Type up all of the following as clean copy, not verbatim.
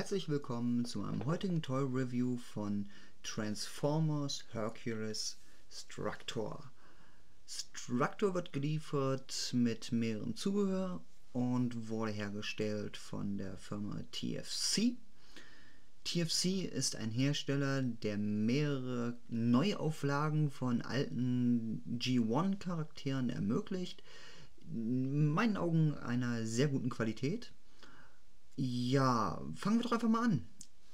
Herzlich willkommen zu meinem heutigen Toy Review von Transformers Hercules Structor. Structor wird geliefert mit mehrerem Zubehör und wurde hergestellt von der Firma TFC. TFC ist ein Hersteller, der mehrere Neuauflagen von alten G1-Charakteren ermöglicht. In meinen Augen einer sehr guten Qualität. Ja, fangen wir doch einfach mal an.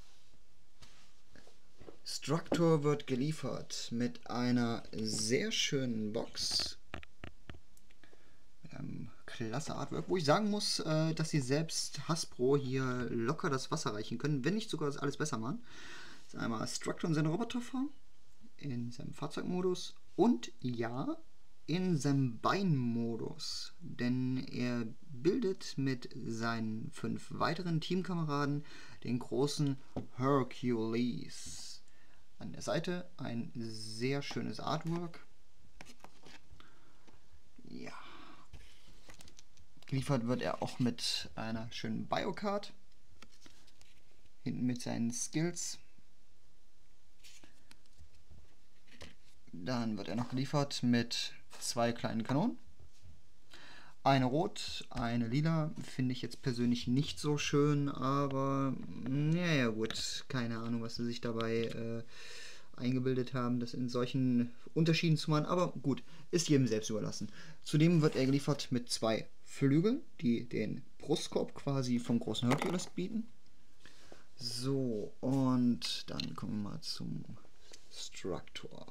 Structor wird geliefert mit einer sehr schönen Box. Mit einem klasse Artwork, wo ich sagen muss, dass sie selbst Hasbro hier locker das Wasser reichen können, wenn nicht sogar das alles besser machen. Das ist einmal Structor in seiner Roboterform, in seinem Fahrzeugmodus und ja, in seinem Beinmodus, denn er bildet mit seinen 5 weiteren Teamkameraden den großen Hercules. An der Seite ein sehr schönes Artwork. Ja. Geliefert wird er auch mit einer schönen Biocard. Hinten mit seinen Skills. Dann wird er noch geliefert mit 2 kleinen Kanonen. Eine rot, eine lila. Finde ich jetzt persönlich nicht so schön, aber naja gut, keine Ahnung, was sie sich dabei eingebildet haben, das in solchen Unterschieden zu machen. Aber gut, ist jedem selbst überlassen. Zudem wird er geliefert mit 2 Flügeln, die den Brustkorb quasi vom großen Hercules bieten. So, und dann kommen wir mal zum Structor.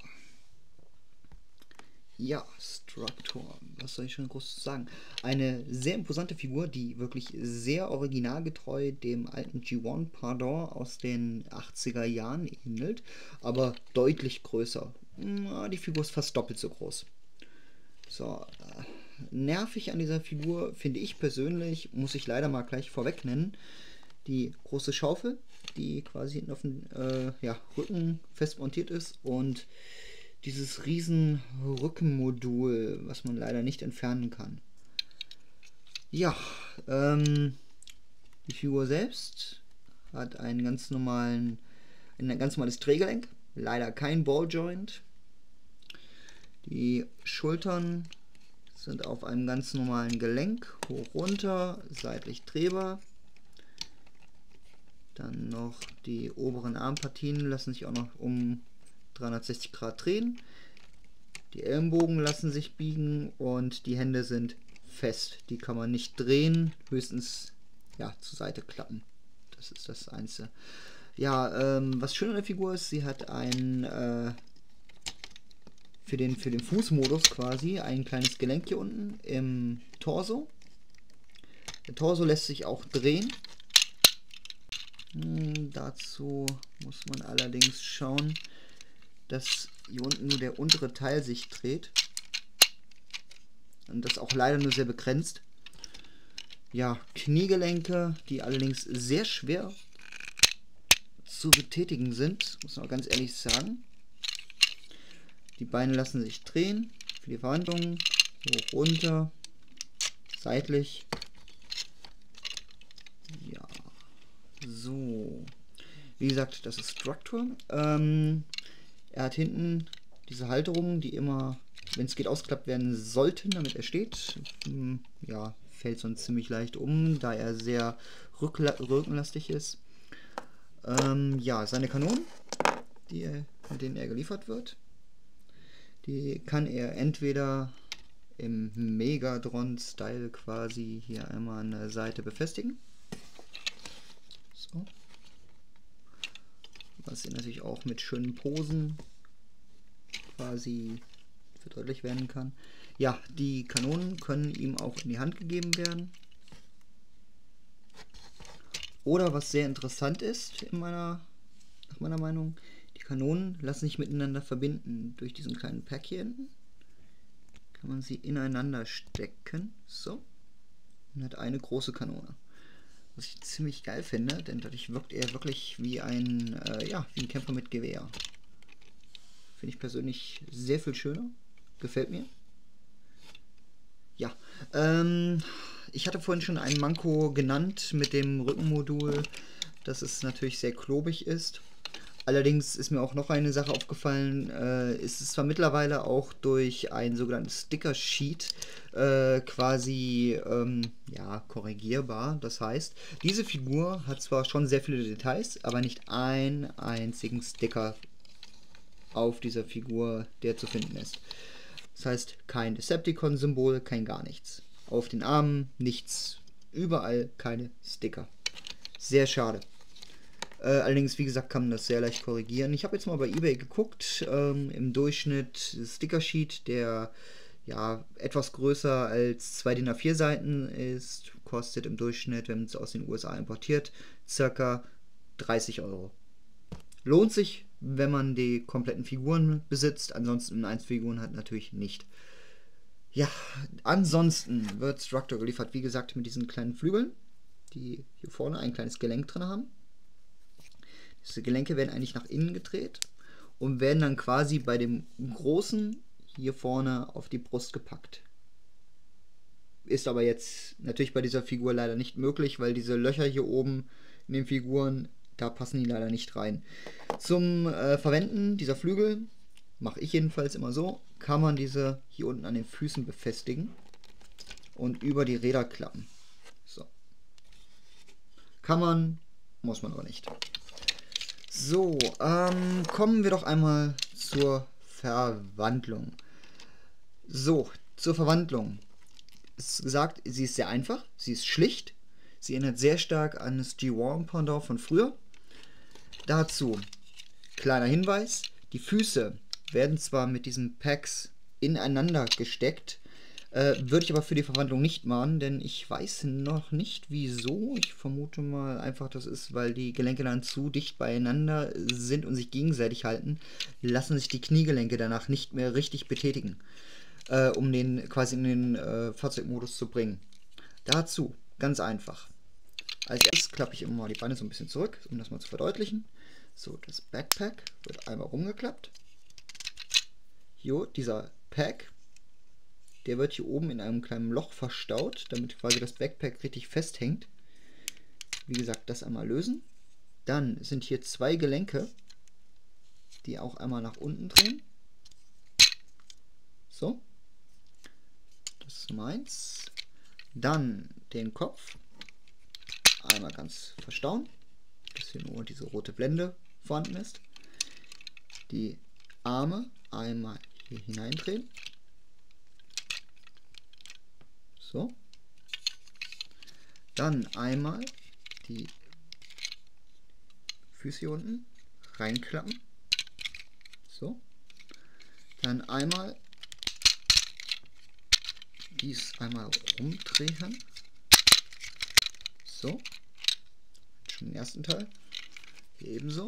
Ja, Structor, was soll ich schon groß sagen? Eine sehr imposante Figur, die wirklich sehr originalgetreu dem alten G1 Pardon aus den 80er Jahren ähnelt, aber deutlich größer. Die Figur ist fast doppelt so groß. So, nervig an dieser Figur finde ich persönlich, muss ich leider mal gleich vorweg nennen, die große Schaufel, die quasi hinten auf dem Rücken fest montiert ist, und dieses riesen Rückenmodul, was man leider nicht entfernen kann. Ja, die Figur selbst hat ein ganz normales Drehgelenk, leider kein Balljoint. Die Schultern sind auf einem ganz normalen Gelenk, hoch runter, seitlich drehbar. Dann noch die oberen Armpartien lassen sich auch noch um 360 Grad drehen. Die Ellenbogen lassen sich biegen und die Hände sind fest. Die kann man nicht drehen, höchstens zur Seite klappen. Das ist das Einzige. Ja, was schön an der Figur ist, sie hat ein für den Fußmodus quasi ein kleines Gelenk hier unten im Torso. Der Torso lässt sich auch drehen. Dazu muss man allerdings schauen, dass hier unten nur der untere Teil sich dreht. Und das auch leider nur sehr begrenzt. Ja, Kniegelenke, die allerdings sehr schwer zu betätigen sind, muss man auch ganz ehrlich sagen. Die Beine lassen sich drehen für die Verhandlungen. Hoch, runter, seitlich. Ja, so. Wie gesagt, das ist Structor. Er hat hinten diese Halterungen, die immer, wenn es geht, ausgeklappt werden sollten, damit er steht. Ja, fällt sonst ziemlich leicht um, da er sehr rückenlastig ist. Ja, seine Kanonen, mit denen er geliefert wird, die kann er entweder im Megatron-Style quasi hier einmal an der Seite befestigen. So. Was hier natürlich auch mit schönen Posen quasi verdeutlicht werden kann. Ja, die Kanonen können ihm auch in die Hand gegeben werden. Oder was sehr interessant ist, nach meiner Meinung, die Kanonen lassen sich miteinander verbinden. Durch diesen kleinen Pack hier hinten kann man sie ineinander stecken. So. Und hat eine große Kanone. Was ich ziemlich geil finde, denn dadurch wirkt er wirklich wie ein Kämpfer mit Gewehr. Finde ich persönlich sehr viel schöner. Gefällt mir. Ja, ich hatte vorhin schon einen Manko genannt mit dem Rückenmodul. dass es natürlich sehr klobig ist. Allerdings ist mir auch noch eine Sache aufgefallen, es ist zwar mittlerweile auch durch ein sogenanntes Sticker-Sheet quasi ja, korrigierbar. Das heißt, diese Figur hat zwar schon sehr viele Details, aber nicht einen einzigen Sticker auf dieser Figur, der zu finden ist. Das heißt, kein Decepticon-Symbol, kein gar nichts. Auf den Armen nichts, überall keine Sticker. Sehr schade. Allerdings, wie gesagt, kann man das sehr leicht korrigieren. Ich habe jetzt mal bei eBay geguckt. Im Durchschnitt Sticker-Sheet, der ja etwas größer als 2 DIN A4 Seiten ist, kostet im Durchschnitt, wenn man es aus den USA importiert, ca. 30 Euro. Lohnt sich, wenn man die kompletten Figuren besitzt. Ansonsten in Einzelfiguren halt natürlich nicht. Ja, ansonsten wird Structor geliefert, wie gesagt, mit diesen kleinen Flügeln, die hier vorne ein kleines Gelenk drin haben. Diese Gelenke werden eigentlich nach innen gedreht und werden dann quasi bei dem großen hier vorne auf die Brust gepackt. Ist aber jetzt natürlich bei dieser Figur leider nicht möglich, weil diese Löcher hier oben in den Figuren, da passen die leider nicht rein. Zum Verwenden dieser Flügel, mache ich jedenfalls immer so, kann man diese hier unten an den Füßen befestigen und über die Räder klappen. So. Kann man, muss man aber nicht. So, kommen wir doch einmal zur Verwandlung. So, zur Verwandlung. Es ist gesagt, sie ist sehr einfach, sie ist schlicht, sie erinnert sehr stark an das G1-Pendant von früher. Dazu, kleiner Hinweis, die Füße werden zwar mit diesen Packs ineinander gesteckt, würde ich aber für die Verwandlung nicht machen, denn ich weiß noch nicht wieso. Ich vermute mal einfach, das ist, weil die Gelenke dann zu dicht beieinander sind und sich gegenseitig halten, lassen sich die Kniegelenke danach nicht mehr richtig betätigen, um den quasi in den Fahrzeugmodus zu bringen. Dazu, ganz einfach. Als erstes klappe ich immer mal die Beine so ein bisschen zurück, um das mal zu verdeutlichen. So, das Backpack wird einmal rumgeklappt. Jo, dieser Pack, der wird hier oben in einem kleinen Loch verstaut, damit quasi das Backpack richtig festhängt. Wie gesagt, das einmal lösen. Dann sind hier zwei Gelenke, die auch einmal nach unten drehen. So. Das ist Nummer 1. Dann den Kopf einmal ganz verstauen, dass hier nur diese rote Blende vorhanden ist. Die Arme einmal hier hineindrehen. So. Dann einmal die Füße hier unten reinklappen. So. Dann einmal dies einmal rumdrehen. So. Schon den ersten Teil. Hier ebenso.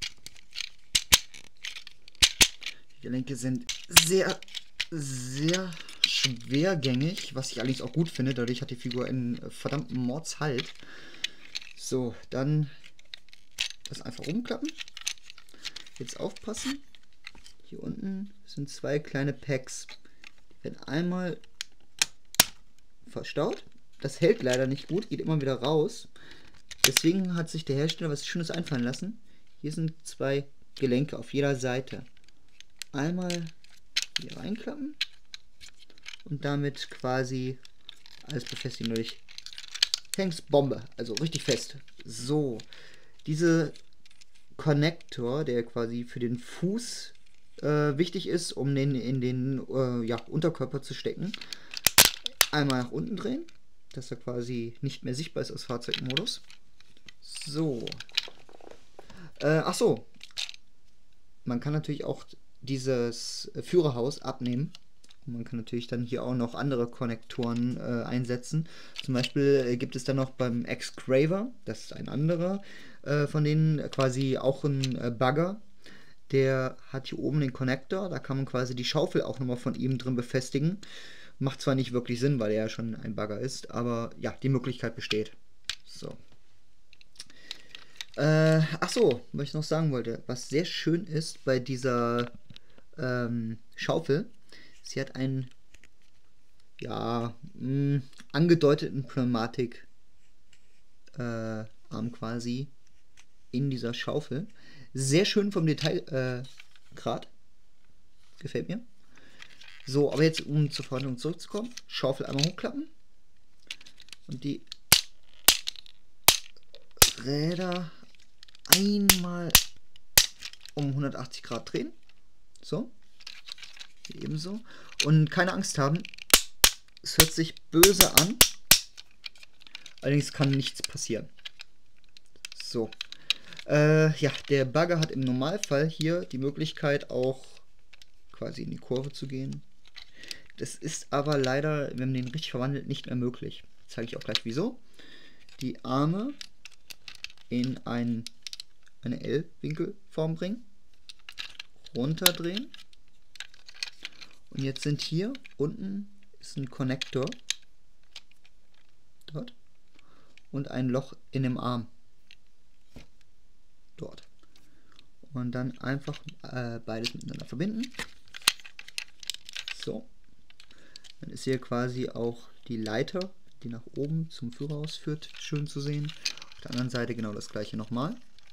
Die Gelenke sind sehr, sehr schwergängig, was ich allerdings auch gut finde. Dadurch hat die Figur einen verdammten Mordshalt. So, dann das einfach umklappen. Jetzt aufpassen. Hier unten sind zwei kleine Packs. Die werden einmal verstaut. Das hält leider nicht gut, geht immer wieder raus. Deswegen hat sich der Hersteller was Schönes einfallen lassen. Hier sind zwei Gelenke auf jeder Seite. Einmal hier reinklappen und damit quasi alles befestigen durch Tanksbombe, also richtig fest. So, diese Konnektor, der quasi für den Fuß wichtig ist, um den in den ja, Unterkörper zu stecken, einmal nach unten drehen, dass er quasi nicht mehr sichtbar ist aus Fahrzeugmodus. So. Ach so. Man kann natürlich auch dieses Führerhaus abnehmen. Und man kann natürlich dann hier auch noch andere Konnektoren einsetzen. Zum Beispiel gibt es dann noch beim Excraver, das ist ein anderer von denen, quasi auch ein Bagger. Der hat hier oben den Konnektor, da kann man quasi die Schaufel auch nochmal von ihm drin befestigen. Macht zwar nicht wirklich Sinn, weil er ja schon ein Bagger ist, aber ja, die Möglichkeit besteht. So. Ach so, was ich noch sagen wollte, was sehr schön ist bei dieser Schaufel, sie hat einen ja, angedeuteten Pneumatik Arm quasi in dieser Schaufel. Sehr schön vom Detailgrad. Gefällt mir. So, aber jetzt, um zur Verhandlung zurückzukommen, Schaufel einmal hochklappen und die Räder einmal um 180 Grad drehen. So. Hier ebenso. Und keine Angst haben. Es hört sich böse an. Allerdings kann nichts passieren. So. Ja, der Bagger hat im Normalfall hier die Möglichkeit auch quasi in die Kurve zu gehen. Das ist aber leider, wenn man den richtig verwandelt, nicht mehr möglich. Zeige ich auch gleich wieso. Die Arme in eine L-Winkelform bringen. Runterdrehen. Und jetzt sind hier unten ist ein Konnektor. Dort. Und ein Loch in dem Arm. Dort. Und dann einfach beides miteinander verbinden. So. Dann ist hier quasi auch die Leiter, die nach oben zum Führerhaus führt, schön zu sehen. Auf der anderen Seite genau das gleiche nochmal.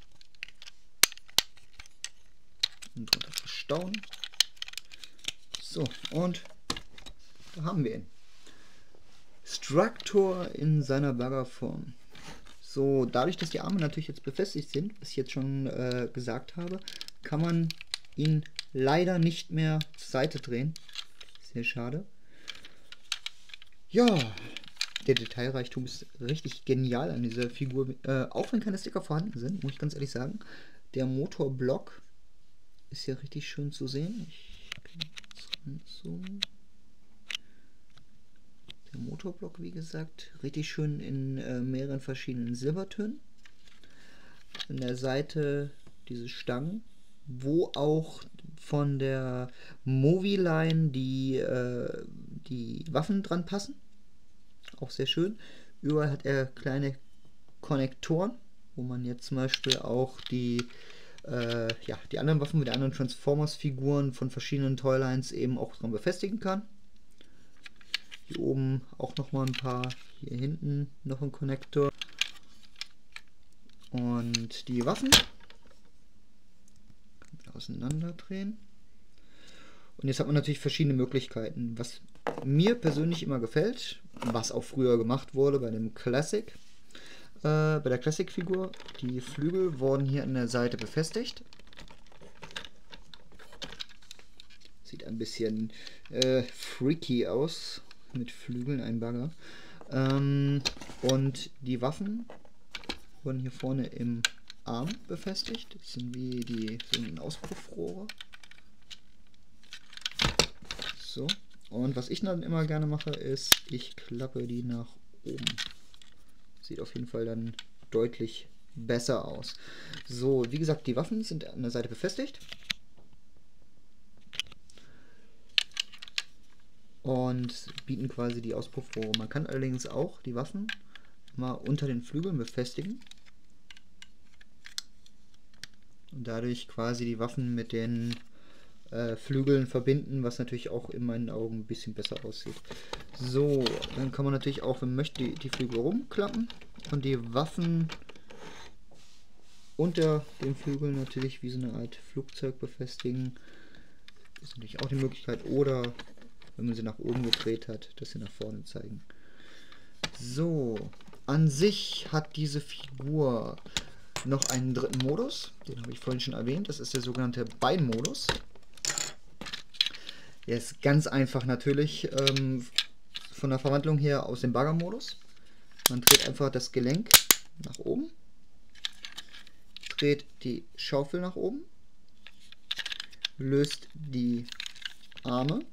Und drunter verstauen. So, und da haben wir ihn. Struktor in seiner Baggerform. So, dadurch, dass die Arme natürlich jetzt befestigt sind, was ich jetzt schon gesagt habe, kann man ihn leider nicht mehr zur Seite drehen. Sehr schade. Ja, der Detailreichtum ist richtig genial an dieser Figur. Auch wenn keine Sticker vorhanden sind, muss ich ganz ehrlich sagen. Der Motorblock ist hier richtig schön zu sehen. Der Motorblock, wie gesagt, richtig schön in mehreren verschiedenen Silbertönen. An der Seite diese Stangen, wo auch von der Movie-Line die Waffen dran passen. Auch sehr schön. Überall hat er kleine Konnektoren, wo man jetzt zum Beispiel auch die anderen Waffen mit anderen Transformers-Figuren von verschiedenen Toylines eben auch dran befestigen kann. Hier oben auch nochmal ein paar. Hier hinten noch ein Konnektor. Und die Waffen kann man auseinander drehen. Und jetzt hat man natürlich verschiedene Möglichkeiten. Was mir persönlich immer gefällt, was auch früher gemacht wurde bei dem Classic, bei der Classic-Figur, die Flügel wurden hier an der Seite befestigt. Sieht ein bisschen freaky aus, mit Flügeln, ein Bagger. Und die Waffen wurden hier vorne im Arm befestigt. Das sind wie die Auspuffrohre. So. Und was ich dann immer gerne mache, ist, ich klappe die nach oben. Sieht auf jeden Fall dann deutlich besser aus. So, wie gesagt, die Waffen sind an der Seite befestigt. Und bieten quasi die Auspuffrohre. Man kann allerdings auch die Waffen mal unter den Flügeln befestigen. Und dadurch quasi die Waffen mit den Flügeln verbinden, was natürlich auch in meinen Augen ein bisschen besser aussieht. So, dann kann man natürlich auch, wenn man möchte, die Flügel rumklappen und die Waffen unter den Flügeln natürlich wie so eine Art Flugzeug befestigen. Ist natürlich auch die Möglichkeit. Oder wenn man sie nach oben gedreht hat, dass sie nach vorne zeigen. So, an sich hat diese Figur noch einen dritten Modus. Den habe ich vorhin schon erwähnt. Das ist der sogenannte Beinmodus. Der ist ganz einfach natürlich von der Verwandlung her aus dem Baggermodus. Man dreht einfach das Gelenk nach oben, dreht die Schaufel nach oben, löst die Arme.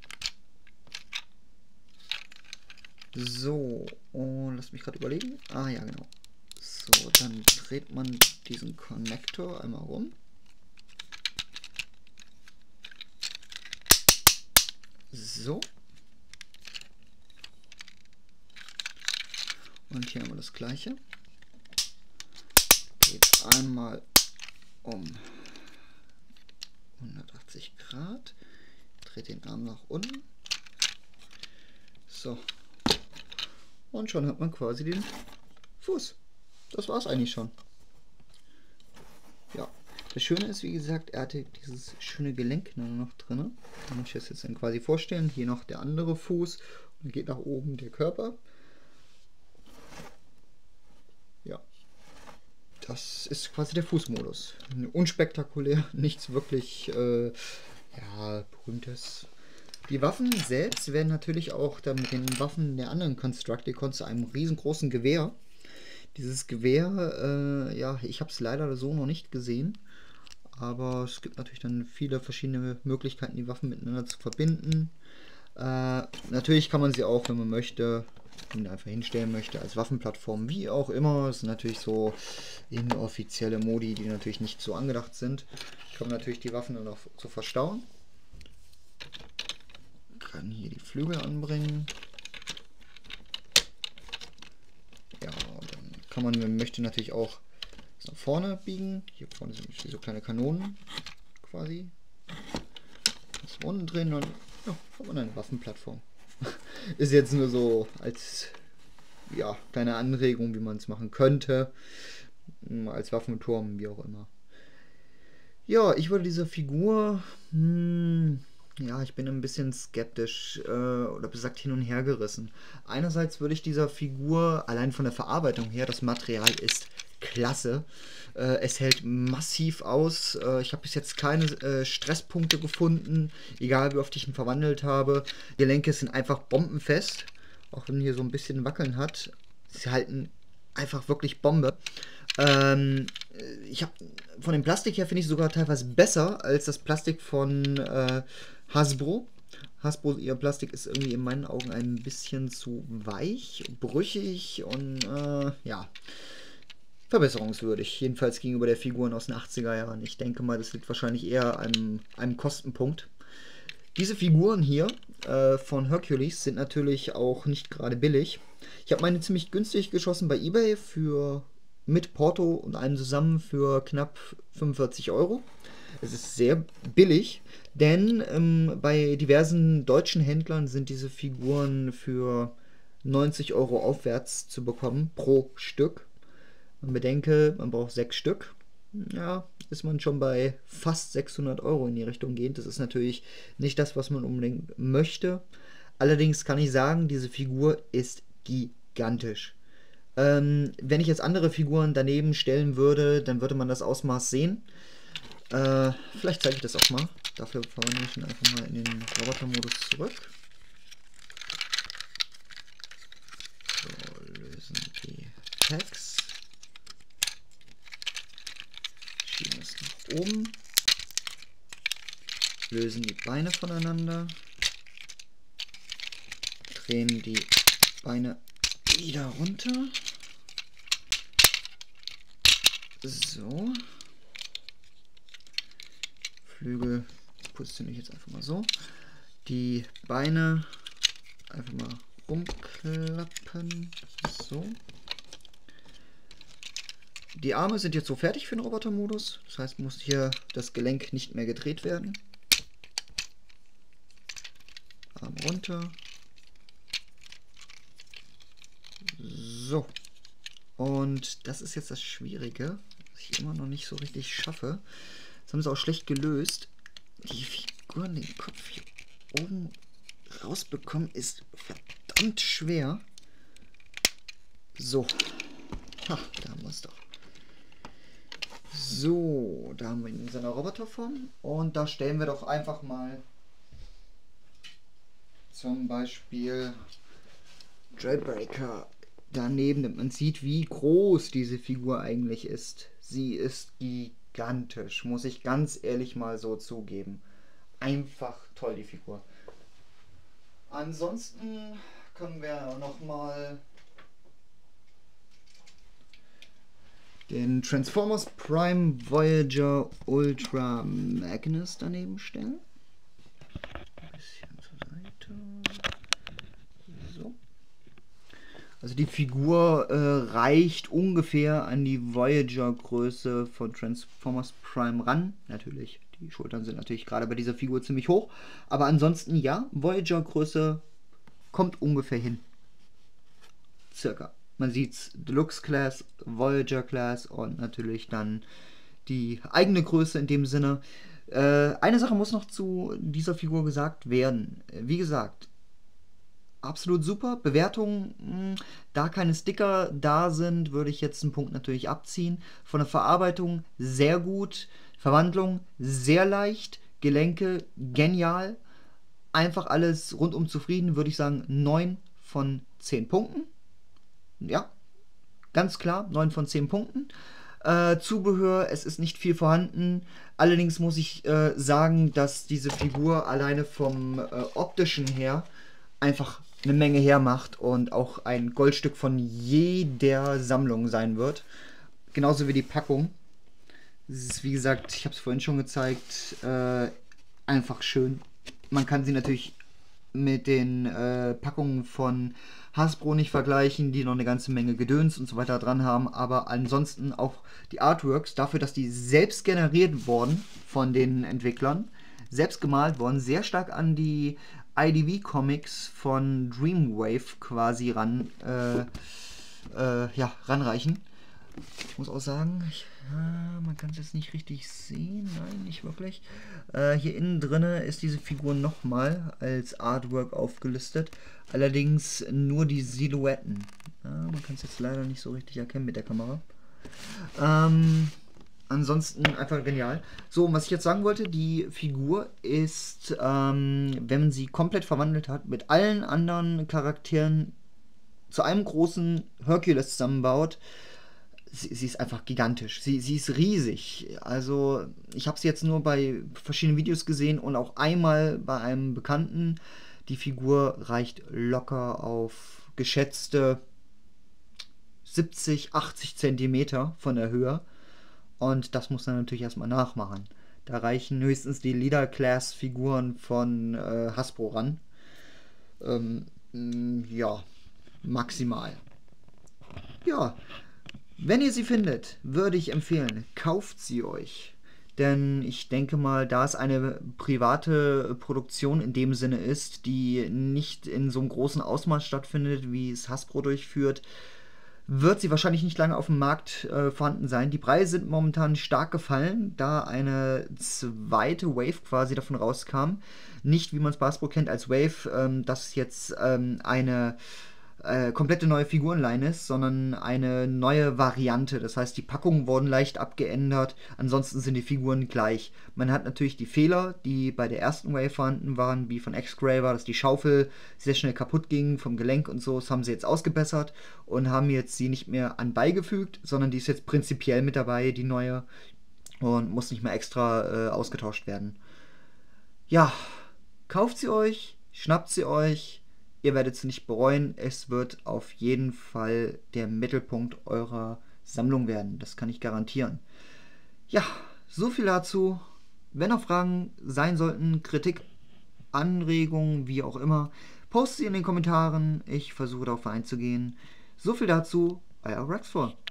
So, und lasst mich gerade überlegen. Ah ja, genau. So, dann dreht man diesen Konnektor einmal rum. So. Und hier haben wir das gleiche. Geht einmal um 180 Grad. Dreht den Arm nach unten. So. Und schon hat man quasi den Fuß. Das war's eigentlich schon. Ja, das Schöne ist, wie gesagt, er hatte dieses schöne Gelenk noch drin. Da muss ich das jetzt dann quasi vorstellen. Hier noch der andere Fuß und geht nach oben der Körper. Ja, das ist quasi der Fußmodus. Unspektakulär, nichts wirklich ja, berühmtes. Die Waffen selbst werden natürlich auch dann mit den Waffen der anderen Constructicons zu einem riesengroßen Gewehr. Dieses Gewehr, ja, ich habe es leider so noch nicht gesehen. Aber es gibt natürlich dann viele verschiedene Möglichkeiten, die Waffen miteinander zu verbinden. Natürlich kann man sie auch, wenn man möchte, einfach hinstellen möchte, als Waffenplattform, wie auch immer. Das sind natürlich so inoffizielle Modi, die natürlich nicht so angedacht sind. Kann man natürlich die Waffen dann auch so verstauen. Kann hier die Flügel anbringen. Ja, dann kann man, wenn man möchte, natürlich auch nach vorne biegen. Hier vorne sind so kleine Kanonen quasi. Das unten drin und ja, hat man eine Waffenplattform. Ist jetzt nur so als ja, kleine Anregung, wie man es machen könnte. Als Waffenturm, wie auch immer. Ja, ich würde diese Figur, ja, ich bin ein bisschen skeptisch oder besagt hin und her gerissen. Einerseits würde ich dieser Figur, allein von der Verarbeitung her, das Material ist klasse. Es hält massiv aus. Ich habe bis jetzt keine Stresspunkte gefunden, egal wie oft ich ihn verwandelt habe. Die Gelenke sind einfach bombenfest, auch wenn hier so ein bisschen Wackeln hat. Sie halten einfach wirklich Bombe. Ich habe von dem Plastik her finde ich sogar teilweise besser als das Plastik von Hasbro. Hasbro, ihr Plastik ist irgendwie in meinen Augen ein bisschen zu weich, brüchig und ja, verbesserungswürdig. Jedenfalls gegenüber der Figuren aus den 80er Jahren. Ich denke mal, das liegt wahrscheinlich eher an einem Kostenpunkt. Diese Figuren hier von Hercules sind natürlich auch nicht gerade billig. Ich habe meine ziemlich günstig geschossen bei eBay für mit Porto und allem zusammen für knapp 45 Euro. Es ist sehr billig, denn bei diversen deutschen Händlern sind diese Figuren für 90 Euro aufwärts zu bekommen pro Stück. Man bedenke, man braucht 6 Stück. Ja, ist man schon bei fast 600 Euro in die Richtung gehend. Das ist natürlich nicht das, was man unbedingt möchte. Allerdings kann ich sagen, diese Figur ist gigantisch. Wenn ich jetzt andere Figuren daneben stellen würde, dann würde man das Ausmaß sehen. Vielleicht zeige ich das auch mal. Dafür verwandle ich ihn einfach mal in den Robotermodus zurück. So, lösen die Packs. Schieben es nach oben. Lösen die Beine voneinander. Drehen die Beine wieder runter. So. Flügel positioniere ich jetzt einfach mal so. Die Beine einfach mal umklappen. So. Die Arme sind jetzt so fertig für den Robotermodus. Das heißt, muss hier das Gelenk nicht mehr gedreht werden. Arm runter. So. Und das ist jetzt das Schwierige, was ich immer noch nicht so richtig schaffe. Das haben sie auch schlecht gelöst. Die Figuren, den Kopf hier oben rausbekommen, ist verdammt schwer. So. Ha, da haben wir es doch. So, da haben wir ihn in seiner Roboterform. Und da stellen wir doch einfach mal zum Beispiel Jailbreaker daneben, damit man sieht, wie groß diese Figur eigentlich ist. Sie ist gigantisch, muss ich ganz ehrlich mal so zugeben. Einfach toll, die Figur. Ansonsten können wir noch mal den Transformers Prime Voyager Ultra Magnus daneben stellen. Ein bisschen zur Seite. So. Also die Figur reicht ungefähr an die Voyager-Größe von Transformers Prime ran. Natürlich, die Schultern sind natürlich gerade bei dieser Figur ziemlich hoch. Aber ansonsten ja, Voyager-Größe kommt ungefähr hin. Circa. Man sieht's, Deluxe Class, Voyager Class und natürlich dann die eigene Größe in dem Sinne. Eine Sache muss noch zu dieser Figur gesagt werden. Wie gesagt, absolut super. Bewertungen, da keine Sticker da sind, würde ich jetzt einen Punkt natürlich abziehen. Von der Verarbeitung sehr gut. Verwandlung sehr leicht. Gelenke genial. Einfach alles rundum zufrieden, würde ich sagen 9 von 10 Punkten. Ja, ganz klar, 9 von 10 Punkten. Zubehör, es ist nicht viel vorhanden. Allerdings muss ich sagen, dass diese Figur alleine vom optischen her einfach eine Menge hermacht und auch ein Goldstück von jeder Sammlung sein wird. Genauso wie die Packung. Es ist, wie gesagt, ich habe es vorhin schon gezeigt, einfach schön. Man kann sie natürlich mit den Packungen von Hasbro nicht vergleichen, die noch eine ganze Menge Gedöns und so weiter dran haben, aber ansonsten auch die Artworks, dafür, dass die selbst generiert wurden von den Entwicklern, selbst gemalt worden, sehr stark an die IDV-Comics von Dreamwave quasi ranreichen. Ich muss auch sagen, man kann es jetzt nicht richtig sehen, nein, nicht wirklich. Hier innen drinne ist diese Figur nochmal als Artwork aufgelistet, allerdings nur die Silhouetten. Man kann es jetzt leider nicht so richtig erkennen mit der Kamera. Ansonsten einfach genial. So, und was ich jetzt sagen wollte, die Figur ist, wenn man sie komplett verwandelt hat, mit allen anderen Charakteren zu einem großen Hercules zusammenbaut, sie ist einfach gigantisch. Sie ist riesig. Also, ich habe sie jetzt nur bei verschiedenen Videos gesehen und auch einmal bei einem Bekannten. Die Figur reicht locker auf geschätzte 70, 80 Zentimeter von der Höhe. Und das muss man natürlich erstmal nachmachen. Da reichen höchstens die Leader-Class-Figuren von Hasbro ran. Ja, maximal. Ja, wenn ihr sie findet, würde ich empfehlen, kauft sie euch. Denn ich denke mal, da es eine private Produktion in dem Sinne ist, die nicht in so einem großen Ausmaß stattfindet, wie es Hasbro durchführt, wird sie wahrscheinlich nicht lange auf dem Markt vorhanden sein. Die Preise sind momentan stark gefallen, da eine zweite Wave quasi davon rauskam. Nicht, wie man es bei Hasbro kennt, als Wave, dass jetzt eine komplette neue Figurenline ist, sondern eine neue Variante. Das heißt, die Packungen wurden leicht abgeändert, ansonsten sind die Figuren gleich. Man hat natürlich die Fehler, die bei der ersten Wave vorhanden waren, wie von X-Graver, dass die Schaufel sehr schnell kaputt ging vom Gelenk und so. Das haben sie jetzt ausgebessert und haben jetzt sie nicht mehr anbeigefügt, sondern die ist jetzt prinzipiell mit dabei, die neue, und muss nicht mehr extra ausgetauscht werden. Ja, kauft sie euch, schnappt sie euch. Ihr werdet es nicht bereuen, es wird auf jeden Fall der Mittelpunkt eurer Sammlung werden, das kann ich garantieren. Ja, so viel dazu. Wenn noch Fragen sein sollten, Kritik, Anregungen, wie auch immer, postet sie in den Kommentaren, ich versuche darauf einzugehen. So viel dazu, euer Rexford.